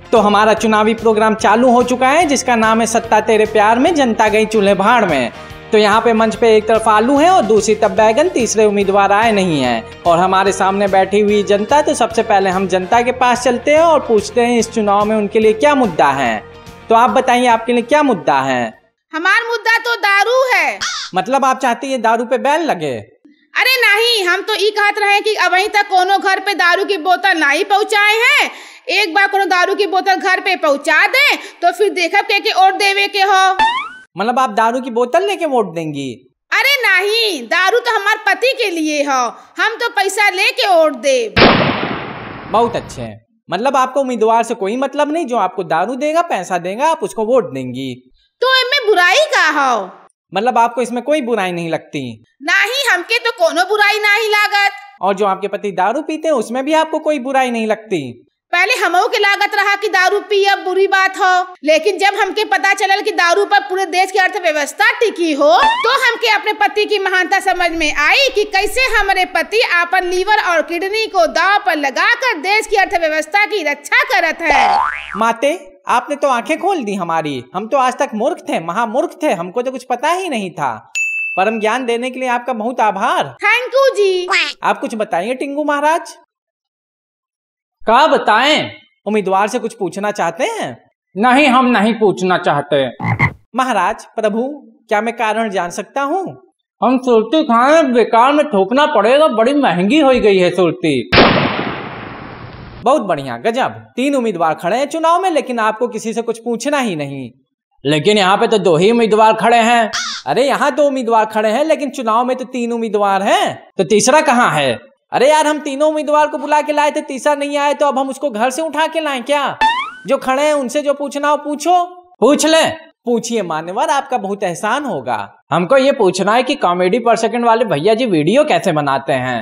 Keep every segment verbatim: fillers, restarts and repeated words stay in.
तो हमारा चुनावी प्रोग्राम चालू हो चुका है जिसका नाम है सत्ता तेरे प्यार में जनता गई चूल्हे भाड़ में। तो यहाँ पे मंच पे एक तरफ आलू है और दूसरी तरफ बैगन, तीसरे उम्मीदवार आए नहीं हैं और हमारे सामने बैठी हुई जनता। तो सबसे पहले हम जनता के पास चलते हैं और पूछते हैं इस चुनाव में उनके लिए क्या मुद्दा है। तो आप बताइए आपके लिए क्या मुद्दा है? हमारा मुद्दा तो दारू है। मतलब आप चाहती है दारू पे बैन लगे? अरे नहीं, हम तो ये कहते रहे कि अभी तक कोनो घर पे दारू की बोतल नहीं पहुँचाए हैं। एक बार कोनो दारू की बोतल घर पे पहुँचा दे तो फिर देखब के के वोट देवे के हो। मतलब आप दारू की बोतल लेके वोट देंगी? अरे नहीं, दारू तो हमारे पति के लिए हो, हम तो पैसा लेके वोट दे। बहुत अच्छे हैं। मतलब आपको उम्मीदवार से कोई मतलब नहीं, जो आपको दारू देगा पैसा देगा आप उसको वोट देंगी। तो इनमें बुराई का हो? मतलब आपको इसमें कोई बुराई नहीं लगती? नहीं, हमके तो कोनो बुराई नहीं लागत। और जो आपके पति दारू पीते हैं उसमें भी आपको कोई बुराई नहीं लगती? पहले हमो के लागत रहा कि दारू पी अब बुरी बात हो, लेकिन जब हमके पता चलल कि दारू पर पूरे देश की अर्थव्यवस्था टिकी हो तो हमके अपने पति की महानता समझ में आई कि कैसे हमारे पति अपन लीवर और किडनी को दांव पर लगाकर देश की अर्थव्यवस्था की रक्षा करत है। माते, आपने तो आंखें खोल दी हमारी। हम तो आज तक मूर्ख थे, महामूर्ख थे, हमको तो कुछ पता ही नहीं था। परम ज्ञान देने के लिए आपका बहुत आभार। थैंक यू जी। आप कुछ बताइए टिंगू महाराज। क्या बताएं? उम्मीदवार से कुछ पूछना चाहते हैं? नहीं, हम नहीं पूछना चाहते। महाराज प्रभु, क्या मैं कारण जान सकता हूँ? हम सुरती खाए बेकार में थोपना पड़ेगा, बड़ी महंगी हो गई है सुरती। बहुत बढ़िया, गजब। तीन उम्मीदवार खड़े हैं चुनाव में लेकिन आपको किसी से कुछ पूछना ही नहीं। लेकिन यहाँ पे तो दो ही उम्मीदवार खड़े हैं। अरे यहाँ दो उम्मीदवार खड़े हैं लेकिन चुनाव में तो तीन उम्मीदवार हैं। तो तीसरा कहाँ है? अरे यार, हम तीनों उम्मीदवार को बुला के लाए थे, तीसरा नहीं आए तो अब हम उसको घर से उठा के लाएं क्या? जो खड़े हैं उनसे जो पूछना हो पूछो। पूछ ले। पूछिए मान्यवर, आपका बहुत एहसान होगा। हमको ये पूछना है कि कॉमेडी पर सेकंड वाले भैया जी वीडियो कैसे बनाते हैं?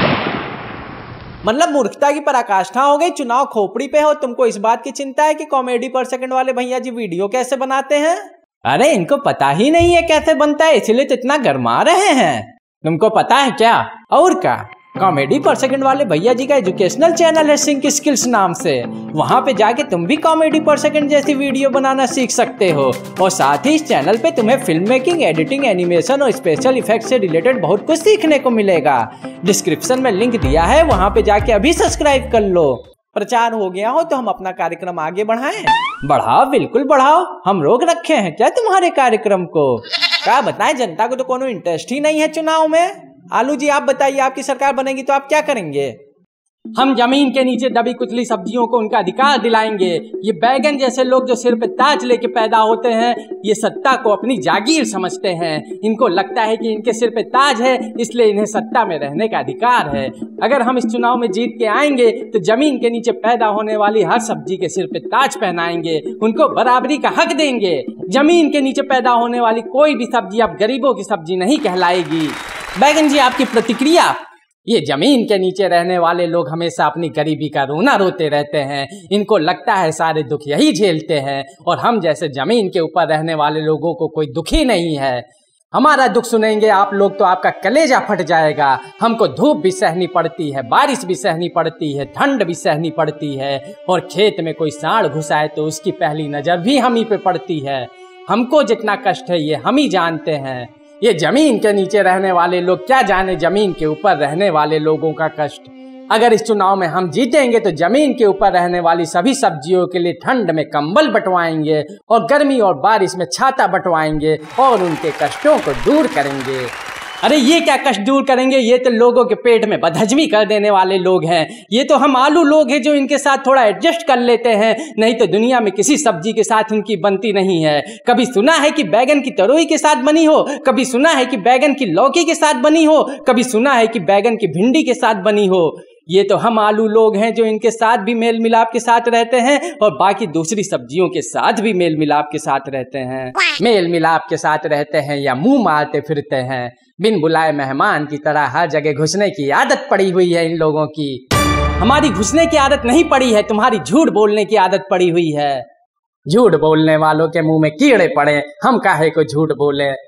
मतलब मूर्खता की पराकाष्ठा हो गई। चुनाव खोपड़ी पे हो, तुमको इस बात की चिंता है कि कॉमेडी पर सेकंड वाले भैया जी वीडियो कैसे बनाते हैं? अरे इनको पता ही नहीं है कैसे बनता है, इसलिए तो इतना गरमा रहे हैं। तुमको पता है क्या? और क्या? कॉमेडी पर सेकंड वाले भैया जी का एजुकेशनल चैनल है सिंक स्किल्स नाम से। वहाँ पे जाके तुम भी कॉमेडी पर सेकंड जैसी वीडियो बनाना सीख सकते हो। और साथ ही इस चैनल पे तुम्हें फिल्म मेकिंग, एडिटिंग, एनिमेशन और स्पेशल इफेक्ट से रिलेटेड बहुत कुछ सीखने को मिलेगा। डिस्क्रिप्शन में लिंक दिया है, वहाँ पे जाके अभी सब्सक्राइब कर लो। प्रचार हो गया हो तो हम अपना कार्यक्रम आगे बढ़ाएं? बढ़ाओ, बिल्कुल बढ़ाओ। हम रोक रखे हैं क्या तुम्हारे कार्यक्रम को? क्या बताएं, जनता को तो कोनो इंटरेस्ट ही नहीं है चुनाव में। आलू जी आप बताइए, आपकी सरकार बनेगी तो आप क्या करेंगे? हम जमीन के नीचे दबी कुचली सब्जियों को उनका अधिकार दिलाएंगे। ये बैगन जैसे लोग जो सिर पे ताज लेके पैदा होते हैं, ये सत्ता को अपनी जागीर समझते हैं। इनको लगता है कि इनके सिर पे ताज है इसलिए इन्हें सत्ता में रहने का अधिकार है। अगर हम इस चुनाव में जीत के आएंगे तो जमीन के नीचे पैदा होने वाली हर सब्जी के सिर पे ताज पहनाएंगे, उनको बराबरी का हक देंगे। जमीन के नीचे पैदा होने वाली कोई भी सब्जी अब गरीबों की सब्जी नहीं कहलाएगी। बैगन जी आपकी प्रतिक्रिया? ये जमीन के नीचे रहने वाले लोग हमेशा अपनी गरीबी का रोना रोते रहते हैं। इनको लगता है सारे दुख यही झेलते हैं और हम जैसे जमीन के ऊपर रहने वाले लोगों को कोई दुख ही नहीं है। हमारा दुख सुनेंगे आप लोग तो आपका कलेजा फट जाएगा। हमको धूप भी सहनी पड़ती है, बारिश भी सहनी पड़ती है, ठंड भी सहनी पड़ती है और खेत में कोई सांड घुस आए तो उसकी पहली नजर भी हम ही पे पड़ती है। हमको जितना कष्ट है ये हम ही जानते हैं। ये जमीन के नीचे रहने वाले लोग क्या जाने जमीन के ऊपर रहने वाले लोगों का कष्ट। अगर इस चुनाव में हम जीतेंगे तो जमीन के ऊपर रहने वाली सभी सब्जियों के लिए ठंड में कंबल बंटवाएंगे और गर्मी और बारिश में छाता बंटवाएंगे और उनके कष्टों को दूर करेंगे। अरे ये क्या कष्ट दूर करेंगे, ये तो लोगों के पेट में बदहजमी कर देने वाले लोग हैं। ये तो हम आलू लोग हैं जो इनके साथ थोड़ा एडजस्ट कर लेते हैं, नहीं तो दुनिया में किसी सब्जी के साथ इनकी बनती नहीं है। कभी सुना है कि बैगन की तरोई के साथ बनी हो, कभी सुना है कि बैगन की लौकी के साथ बनी हो, कभी सुना है कि बैगन की भिंडी के साथ बनी हो। ये तो हम आलू लोग हैं जो इनके साथ भी मेल मिलाप के साथ रहते हैं और बाकी दूसरी सब्जियों के साथ भी मेल मिलाप के साथ रहते हैं। मेल मिलाप के साथ रहते हैं या मुंह मारते फिरते हैं। बिन बुलाए मेहमान की तरह हर जगह घुसने की आदत पड़ी हुई है इन लोगों की। हमारी घुसने की आदत नहीं पड़ी है, तुम्हारी झूठ बोलने की आदत पड़ी हुई है। झूठ बोलने वालों के मुंह में कीड़े पड़े, हम काहे को झूठ बोले।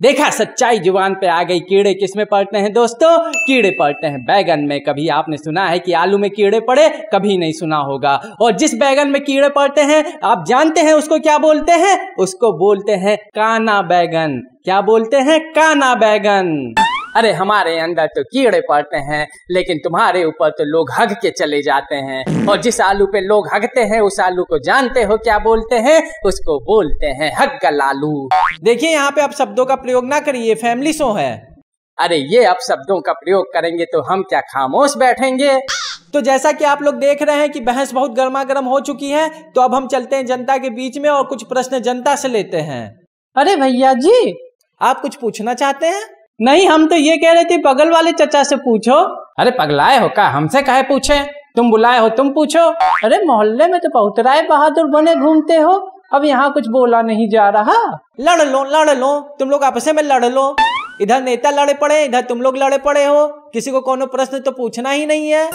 देखा, सच्चाई जुबान पे आ गई। कीड़े किस में पड़ते हैं दोस्तों? कीड़े पड़ते हैं बैगन में। कभी आपने सुना है कि आलू में कीड़े पड़े? कभी नहीं सुना होगा। और जिस बैगन में कीड़े पड़ते हैं आप जानते हैं उसको क्या बोलते हैं? उसको बोलते हैं काना बैगन। क्या बोलते हैं? काना बैगन। अरे हमारे अंदर तो कीड़े पड़ते हैं, लेकिन तुम्हारे ऊपर तो लोग हग के चले जाते हैं। और जिस आलू पे लोग हगते हैं उस आलू को जानते हो क्या बोलते हैं? उसको बोलते हैं हग्गल आलू। देखिए यहाँ पे आप शब्दों का प्रयोग ना करिए, फैमिली शो है। अरे ये अब शब्दों का प्रयोग करेंगे तो हम क्या खामोश बैठेंगे? तो जैसा कि आप लोग देख रहे हैं कि बहस बहुत गर्मा गर्म हो चुकी है, तो अब हम चलते हैं जनता के बीच में और कुछ प्रश्न जनता से लेते हैं। अरे भैया जी, आप कुछ पूछना चाहते हैं? नहीं, हम तो ये कह रहे थे बगल वाले चचा से पूछो। अरे पगलाए हो का? हमसे काहे पूछे? तुम बुलाए हो, तुम पूछो। अरे मोहल्ले में तो बहुत राय बहादुर बने घूमते हो, अब यहाँ कुछ बोला नहीं जा रहा। लड़ लो लड़ लो, तुम लोग आपस में लड़ लो। इधर नेता लड़े पड़े, इधर तुम लोग लड़े पड़े हो। किसी को कोनो प्रश्न तो पूछना ही नहीं है।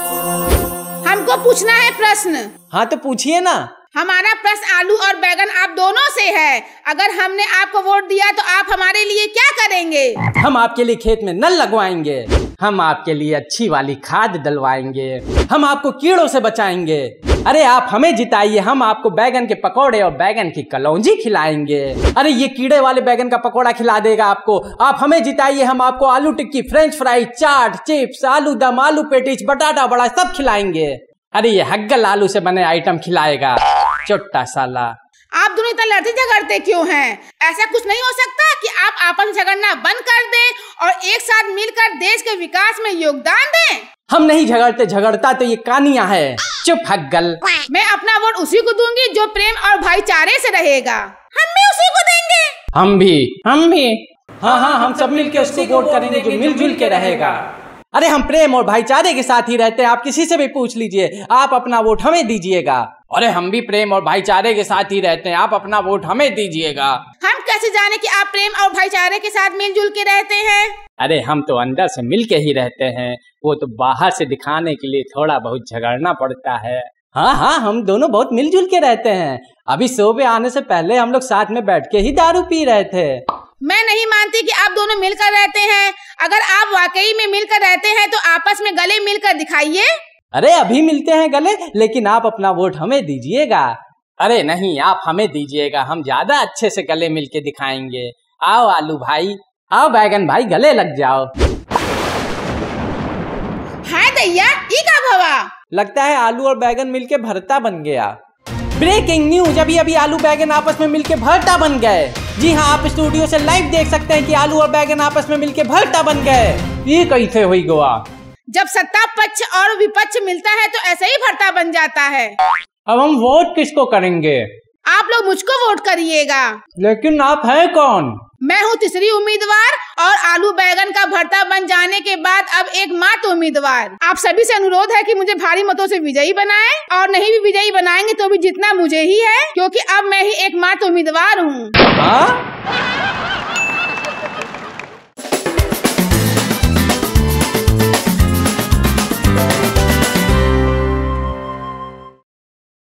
हमको पूछना है प्रश्न। हाँ तो पूछिए ना। हमारा प्रश्न आलू और बैगन आप दोनों से है। अगर हमने आपको वोट दिया तो आप हमारे लिए क्या करेंगे? हम आपके लिए खेत में नल लगवाएंगे, हम आपके लिए अच्छी वाली खाद डलवाएंगे, हम आपको कीड़ों से बचाएंगे। अरे आप हमें जिताइए, हम आपको बैगन के पकौड़े और बैगन की कलौंजी खिलाएंगे। अरे ये कीड़े वाले बैगन का पकौड़ा खिला देगा आपको। आप हमें जिताइए, हम आपको aloo tikki, french fry, chaat, chips, aloo dum, आलू पेटीज, बटाटा बड़ा सब खिलाएंगे। अरे ये हग्गल आलू से बने आइटम खिलाएगा, चोट्टा साला। आप दोनों इतना लड़ते झगड़ते क्यों हैं? ऐसा कुछ नहीं हो सकता कि आप आपस में झगड़ना बंद कर दें और एक साथ मिलकर देश के विकास में योगदान दें? हम नहीं झगड़ते, झगड़ता तो ये कानिया है। चुप हग्गल। मैं अपना वोट उसी को दूंगी जो प्रेम और भाईचारे से रहेगा। हम भी उसी को देंगे। हम भी हम भी हाँ हाँ हम सब मिलके उसको वोट करेंगे जो मिलजुल के रहेगा। अरे हम प्रेम और भाईचारे के साथ ही रहते हैं, आप किसी से भी पूछ लीजिए। आप अपना वोट हमें दीजिएगा। अरे हम भी प्रेम और भाईचारे के साथ ही रहते हैं, आप अपना वोट हमें दीजिएगा। हम कैसे जाने कि आप प्रेम और भाईचारे के साथ मिलजुल के रहते हैं? अरे हम तो अंदर से मिल के ही रहते हैं, वो तो बाहर से दिखाने के लिए थोड़ा बहुत झगड़ना पड़ता है। हाँ हाँ हम दोनों बहुत मिलजुल के रहते हैं। अभी शो पे आने से पहले हम लोग साथ में बैठ के ही दारू पी रहे थे। मैं नहीं मानती कि आप दोनों मिलकर रहते हैं। अगर आप वाकई में मिलकर रहते हैं तो आपस में गले मिलकर दिखाइए। अरे अभी मिलते हैं गले, लेकिन आप अपना वोट हमें दीजिएगा। अरे नहीं, आप हमें दीजिएगा, हम ज्यादा अच्छे से गले मिल के दिखाएंगे। आओ आलू भाई, आओ बैगन भाई, गले लग जाओ। हाय दैया, ई का भवा? लगता है आलू और बैगन मिलके भरता बन गया। ब्रेकिंग न्यूज, अभी अभी आलू बैगन आपस में मिलके भरता बन गए। जी हाँ, आप स्टूडियो से लाइव देख सकते हैं कि आलू और बैगन आपस में मिलके भरता बन गए। ये कैसे हुई गोवा? जब सत्ता पक्ष और विपक्ष मिलता है तो ऐसे ही भरता बन जाता है। अब हम वोट किसको करेंगे? आप लोग मुझको वोट करिएगा। लेकिन आप है कौन? मैं हूँ तीसरी उम्मीदवार और आलू बैगन का भरता बन जाने के बाद अब एक मात्र उम्मीदवार। आप सभी से अनुरोध है कि मुझे भारी मतों से विजयी बनाएं, और नहीं भी विजयी बनाएंगे तो भी जीतना मुझे ही है, क्योंकि अब मैं ही एक मात्र उम्मीदवार हूँ।